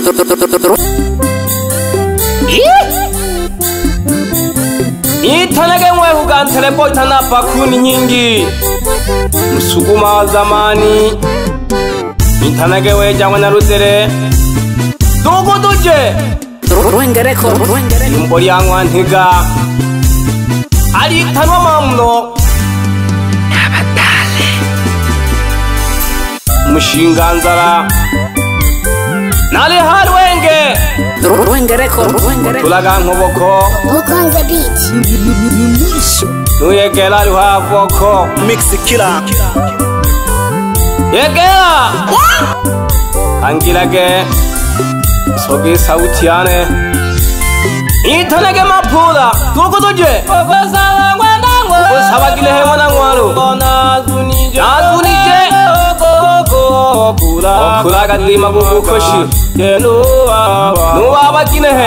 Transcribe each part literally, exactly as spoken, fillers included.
Itanege mwehu gantele poitana pakuni nyingi Musuguma wa zamani Itanege weja wana rudere Dogo doje Rwengereko Yumbori yangwa ntiga Ali itanwa mamno Abatale Mushinganzara Nali harwenge Rwengereko Tulaga nkoboko Hook on the beat. Nuyegela ruhavoko Mix killer Yegela Angilage Sogi sauti yane Itanege mapula Tuko doje Sabagile hewa na ngwaru Nazunije Okula gadima gugukoshi Nuwa bakine he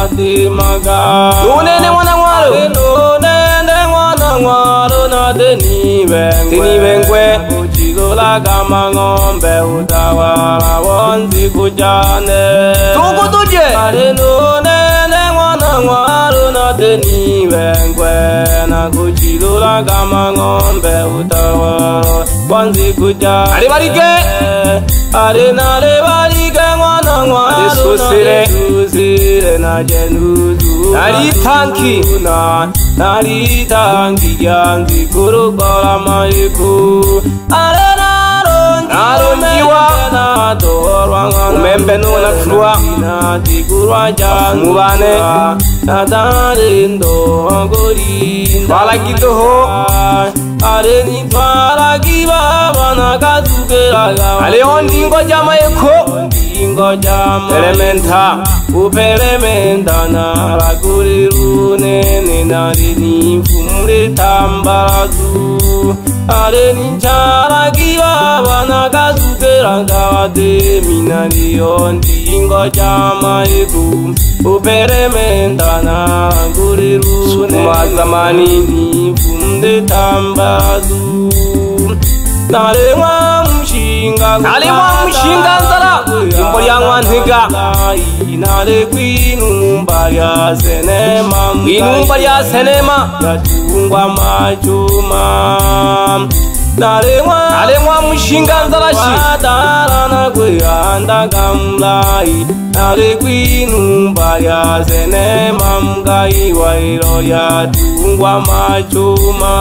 Nunene mwana ngwaru Nunene mwana ngwaru na denibengwe Kuchigola kama ngombe utawala wanzi kujane Tuko tuje Nunene mwana ngwaru na denibengwe Na kuchigola kama ngombe utawala wanzi kujane Ali barike Ali nale barike mwana ngwaru Susire Susire na jenuzu Nari tanki Nari tanki yangi kurukora maiku Ale naronji Naronjiwa Umembe nuna kurwa Natigurwa jangu Mubane Natarindo Gorinda Twalagidoho Ale nitwalagi baba nakazugeraga Ale ondingo jamayeko Ondingo jama Elementa Upelementa Naraguri runene Nari nifumre tambarazu Ale nicharagi baba nakazugeraga Wademi nari ondingo jamayeko Upelementa Naraguri runene Sukuma zamani Nifumre tambarazu Nalemwa mushinga Nalemwa mushinga nzara Yumbori yangwa ntiga Nale kwinumba ya senema Kwinumba ya senema Yatungwa machuma Nalemwa Nalemwa mushinga nzara shi Wadara na kweyanda kamlai Nale kwinumba ya senema Mga iwa ilo yatungwa machuma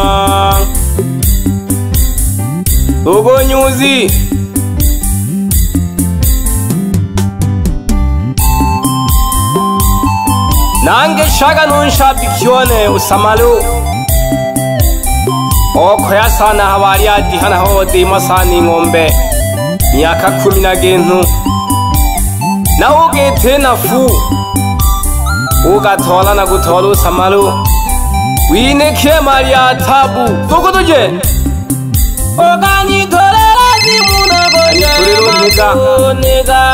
Dogo nyuzi Nange shaga nunshabikione usamalu Oko ya sana habari ya dihana hodi masani ngombe Miaka kumi na gentu Na ugete na fu Ugatola na gutola usamalu Wineke maria tabu Dogo doje Ogani torera jimuna goje makonega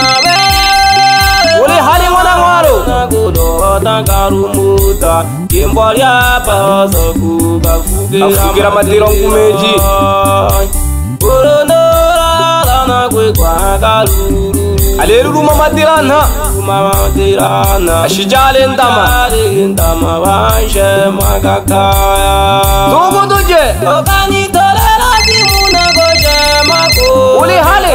Uli hali mwana ngwaru Nagudo takarumuta Kimbori apa sokuga fugira Fugira matiro ngumeji Urundora lana kwe kwa karuru Aleruru mamadirana Mamadirana Ashijale ndama Ashijale ndama Vanshe magakaya Dogo doje Ogani torera jimuna goje makonega Uli hali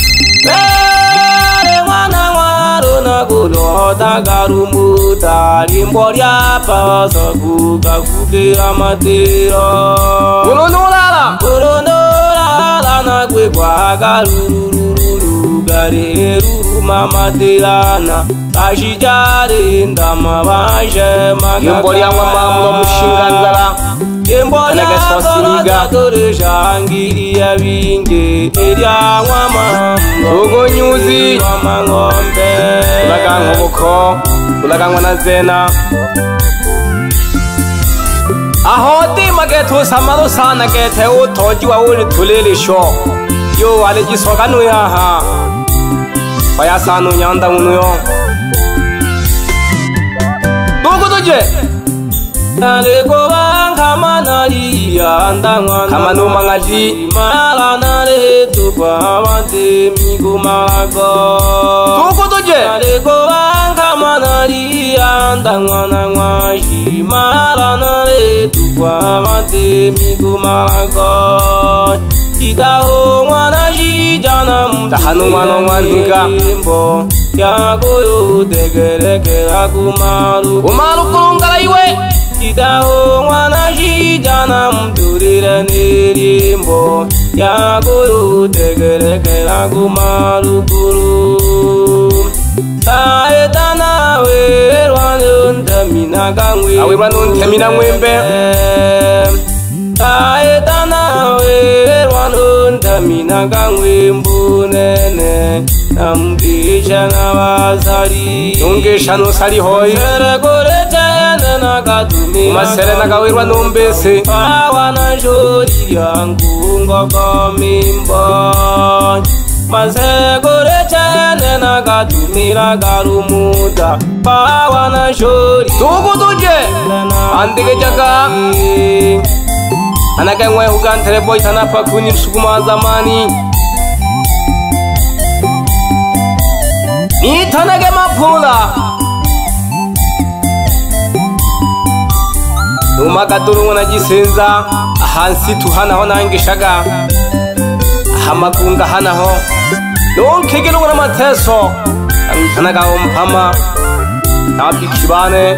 Mere mwana ngwaru Nagudo takarumuta Kimbori apa sokuga fugira matiro Urundora Urundora lana kwe kwa karuru Gareru mama tirana Ashijare ndama Vanshe magaka Yumbori yangwa mamu mushinga nzara Yumbori yangwa dore shangiri ya binge Eriangwa mamu Dogo nyuzi Mama ngombe Ulaga nkoboko Ulaga ngwana zena Ahoti magetu samalo sana gete utoji wa uli tulilisho Yo alijisoka nuyaha Baya sanu nyanda unuyo Dogo doje Nale koba kama nali andangwa Kama numa ngaji Mala nale tupa wate migo malago nyanda mwana mwashi marana le tukwa mate mikumago Itaho mwana shijana mtahanu mwana mwandiga mbo Yagoyo degerekera kumaru Kumaru kulungala iwe Itaho mwana shijana mturire nirimbo Yagoyo degerekera kumaru kuru Taetana we rwanunta minagangwe Awe rwanunta minagwembe Taetana we rwanunta minagangwe mbunene Namgisha n'abasari Nungisha nusari hoyi Serekore chayene nakatumi Umasere nakawirwa numbese Awana shori yangu ngokomimbo Masekore chayene nakatumira garumuda Pawana shori Tugu tuje Andike jaka Anake mwe hugantere boy tanapa kuni msukuma zamani Nitanage mapula Numakaturu najisenza Hansi tuhana ho nangishaga Hamagunga hana ho Nunkigelu na mateso Nitanaga umpama Nabi kibane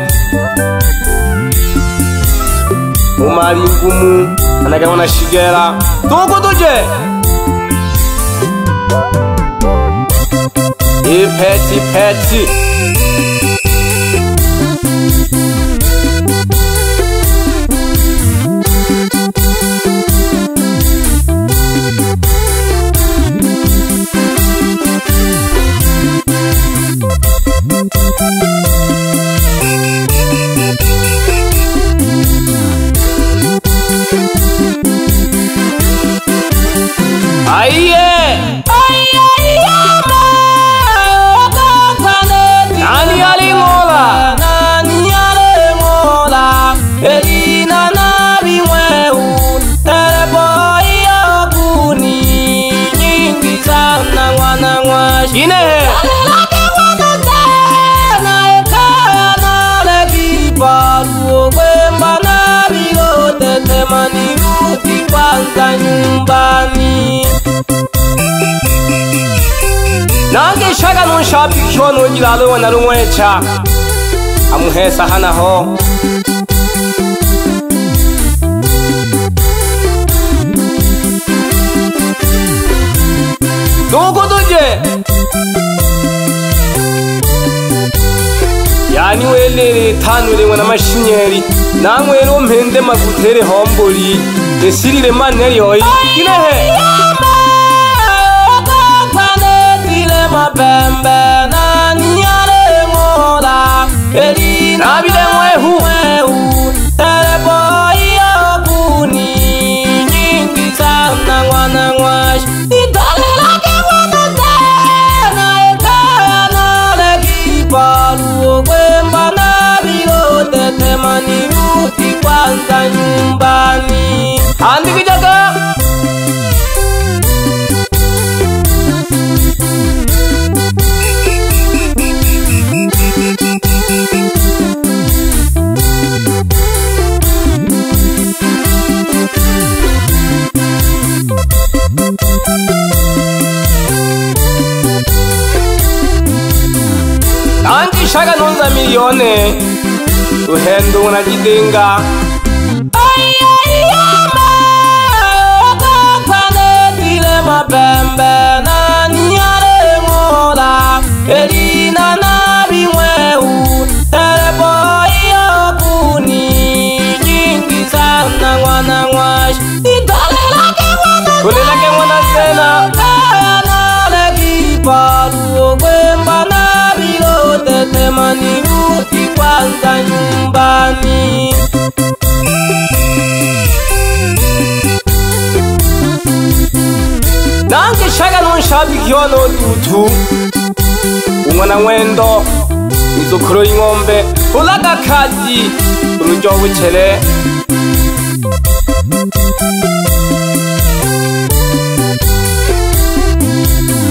Umari ngumu Anaga wana shigera Tuku tuje Ipeti peti Aiye Aiye yama Nani alingola Nani alingola Elina nabi mwehu Terebo iya kuni Nyingi sana wana mwashi Inehe Alilake wana tena Ekaya nale kiparu Kwemba nabi yote temani Ruti kwanza nyumbani Nange shaga nunshabi kishono jilalo wana rumwecha Amuhesa hana ho Nuku tuje Yani wele tanwele wana mashinyeri Nangwele umpende magutere homboli Desirire maneri hoi Kinehe Mabembe nani yale mola Elina nabile mwehu Terebo iya kuni Nyingi sana wana mwashi Itale lake wana tena Ekaya nale kiparu Kwemba nabilo tetemani Ruti kwanza nyumbani Andi kijaga Anji shaga nonza milione Uhendo unajidenga Aiyama Kakane tile mabembe Nani yale mola Elina nabi mwehu Terebo iya kuni Nyingi sana wana mwashi Itale lake wana Kule lake wana sena Kaya nale kiparu Kwemba nabilo tetemani Ruti kwanza nyumbani Nange shaga nunshabi kiyono tutu Umwana mwendo Izukuro y'ingombe Ulaga kaji Urujo buchere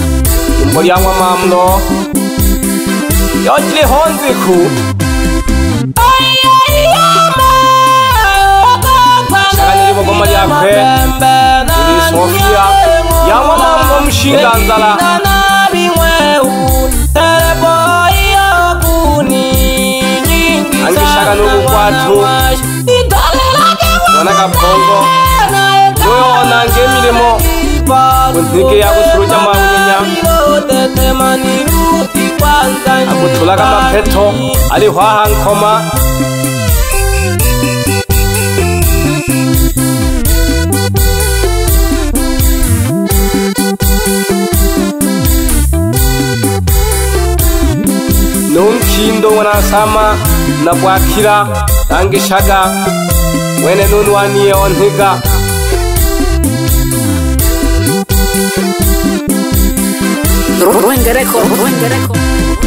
Umbori yangwa mamno Yojile honzi ku ibogoma lyakwe iri Sofia yangwa mambo mshinganzala angishaka n'ubukwatu wana Kapongo noyona ngemirimo kuntike yagusuruja mabunyenya akutulaga mapeto ali hwaha nkoma Nunkindo wanasama na bwakira angishaga wene nunwaniye ontiga Rwengereko Rwengereko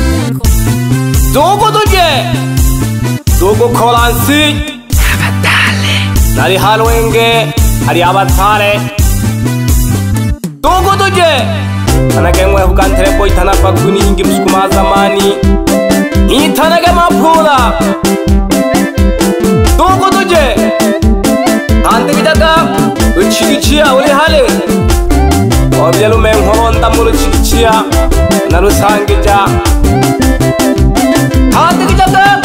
Dogo duje Dogo kolansi Abatale Nari halwenge Hari abatale Dogo duje Anakemwe hukantere po itana pakuni ingi msukuma zamani Itanage mapula Dogo duje Ante bidaga Uchigichia uli hale Obyelu menghonda mulu chigichia Narusangija Ante bidaga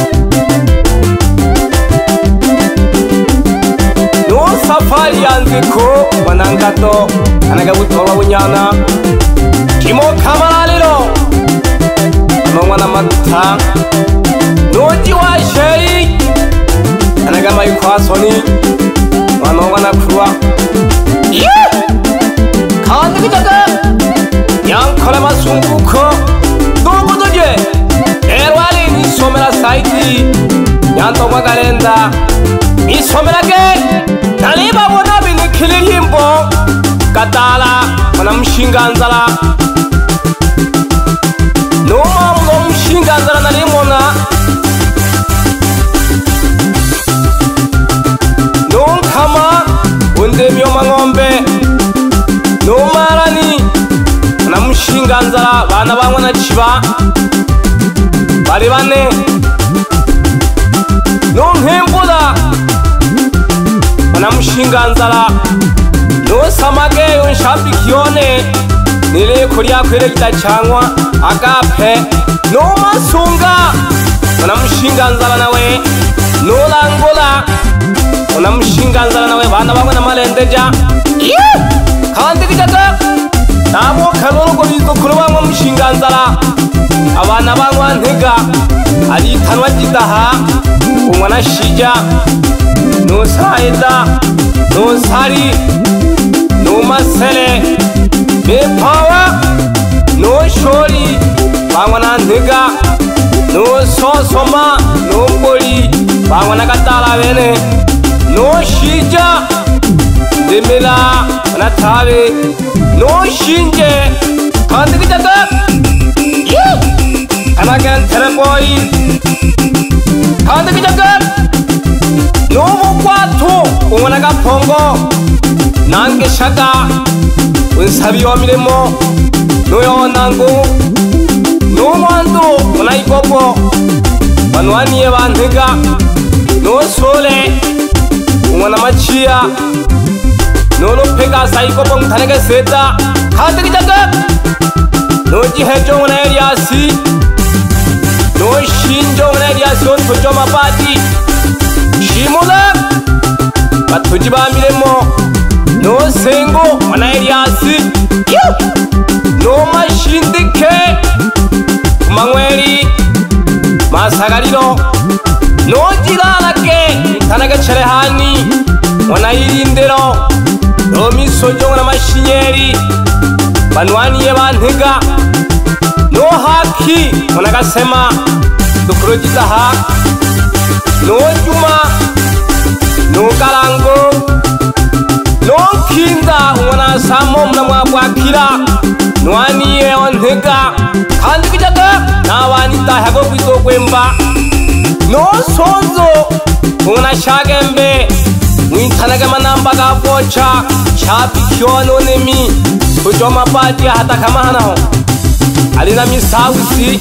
No safari yanziko Wanangato Anaga butoba bunyana Kimo kamalalo Mwana mata Noji wa sheri Anaga mayikwasoni Mwana wana kuwa Yeah Kandi bidaga Yankole masunguko Dogo doje Erwali nisomera saiti Yanto magalenda Nisomera ge Naliba bona binikilirimbo Katala Mwana mshinganzala Noma mno mshinganzala nalimona Nonkama Undemyo mangombe Nomarani Mwana mshinganzala Bana bangwa na chiba Bari bane Nonkembula Mwana mshinganzala No samage unshabikione Nile kuria kwele kitachangwa Agape No masunga Mwana mshinganzala nawe No langola Mwana mshinganzala nawe Bana bangwa na malendeja Yeah Kandi kijaga Nabo kanongo bizokuru bangwa mshinganzala Abana bangwa ntega Ari tanwa jidaha Umwana shija No saida No sari No masele Me power No shori Bangwa na ntega No sosoma No mboli Bangwa na katala bene No shija Demela Na tabe No shinje Kandi kijaga Yeah Kanagen tereboy Kandi kijaga No bukwatu Umwana Kapongo Nange shaka Unsabi wa miremo Noyo nangu No mwando Unaipopo Wanwaniye bantega No sole Umwana machia No no pega saikopo mtanege seta Kandi kijaga No jihejo mwana Eliasi No shinjo mwana Eliasi Ontojo mabadi Shimula Batujiba miremo No sengo mwana Eliasi No mashindike Kumangweri Masagariro No jilalake Tanage cherehani Mwana irindero No misojo mwana mashinyeri Banwaniye bantega No haki Mwana gasema Dukurujizaha No juma No karango No kinda Umwana samo mna mwabwakira Nwaniye ontega Kandi kijaga Nawani tahago kwizogwemba No sonzo Umwana shagembe Mwintanaga manamba gapocha Chapi kiono nemi Kujoma pati hata kama hanaho Alina misawisi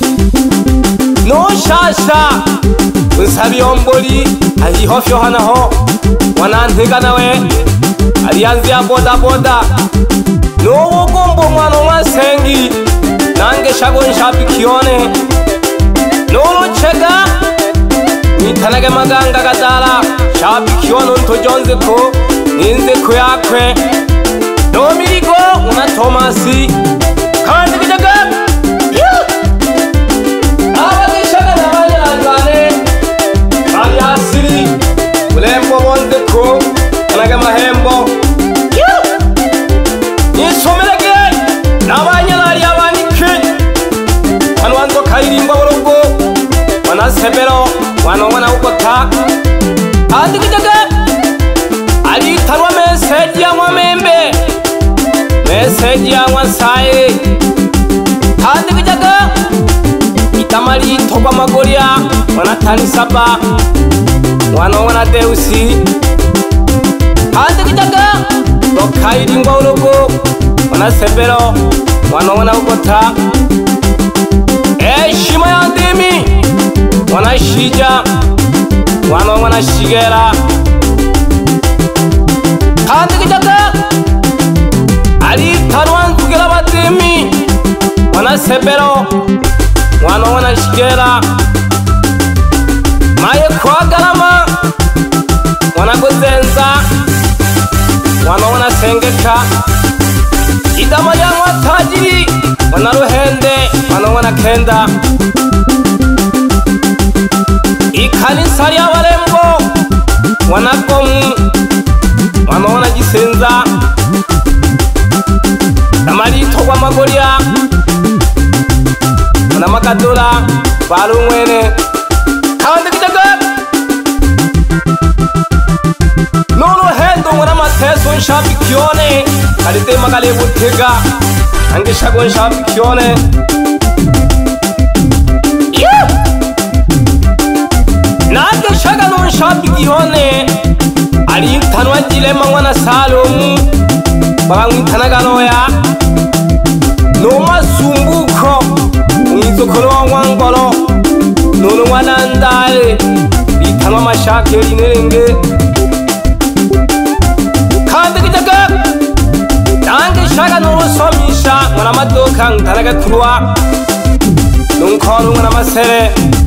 No shasha Unsabi omboli Ahi hofyo hanaho wanantiga nawe alianzi ya boda boda n'ubu gombo mwana mwasengi nange shago nshabikione n'urucega nitanage maganga gadala shabikione untujonze ko ninze ko yakwe Domirigo una Tomasi kandi bijaga abagishaga n'abanyarwanda bari hasiri ulembo bonde ko anaga mahembo nisomerege n'abanyarwanda abanike anwanzo kairimba borogo wanasebero wanongana ukota kandi bijaga ali tarwa message ya mwamembe message ya mwasaye kandi bijaga itamali togwa magoria wanatani saba wanongana deusi kandi bijaga lokairingwa urogo wanasebero wanongana ukota eshima ya ndimi wanashija wanongana shigera kandi bijaga ali tarwan tugera batemi wanasebero wanongana shigera maye kwagarama wanagozenza wanongana sengeka idama ya mwatajiri wanaruhende wanongana kenda ikanisa lya barembo wanagomu wanongana gisenza namalito kwa magoria wanamakadula balumwene kandi bijaga n'uruhendo w'amateso nshabikione kalite magale butega ange shago nshabikione nage shaga no nshabikione ali tanwa dilema wana Salomu bamwitanaga noya n'umasumbuko mwizokolo wangolo n'uno wanandale bitanwa mashake rinenge kandi bijaga nange shaga n'urusomisha mwana madoka ntanaga kurwa n'unkoro mwana masere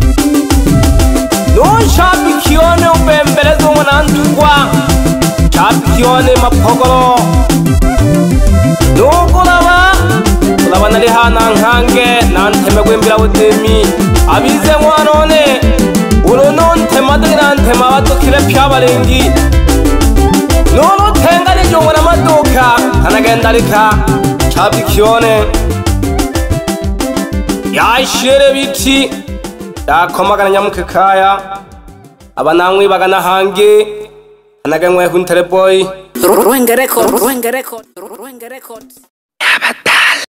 n'unshabikione ubembelezo mwana ndugwa shabikione mapogolo n'uguraba uraba nari hana nkange nanteme gwembira butemi abize mwanone uro nontema dirantema badukire pyabarengi n'uru tenga n'ijungo n'amaduka kanagenda rika shabikione yashire biti yakomagana nyamukekaya abanamwe bagana hange anagamwe huntere boy Ruenge record Ruenge record Ruenge record